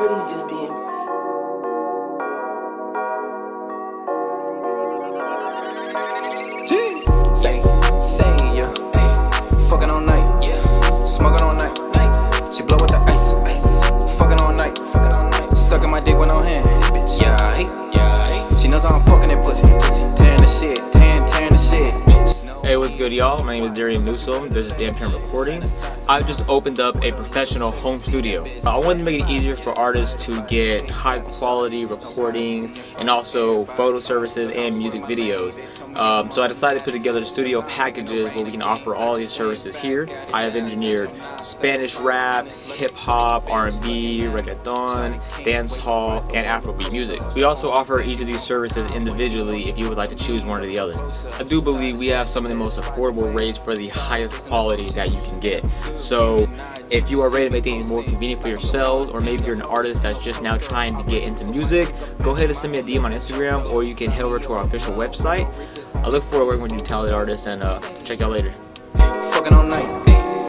Brody's just being. Say, yeah, ayy, fucking all night, yeah, smoking all night, she blow with the ice, fucking all night, sucking my dick with no hand, bitch, yeah, she knows I'm fucking that pussy, tearing the shit, tearing the shit, bitch. Hey, what's good, y'all? My name is Darian Newsom. This is Damn Term Recordings. I've just opened up a professional home studio. I wanted to make it easier for artists to get high quality recordings and also photo services and music videos. So I decided to put together studio packages where we can offer all these services here. I have engineered Spanish rap, hip hop, R&B, reggaeton, dancehall, and Afrobeat music. We also offer each of these services individually if you would like to choose one or the other. I do believe we have some of the most affordable rates for the highest quality that you can get. So if you are ready to make things more convenient for yourselves, or maybe you're an artist that's just now trying to get into music, go ahead and send me a DM on Instagram, or you can head over to our official website. I look forward to working with you talented artists, and check y'all later. Fucking all night.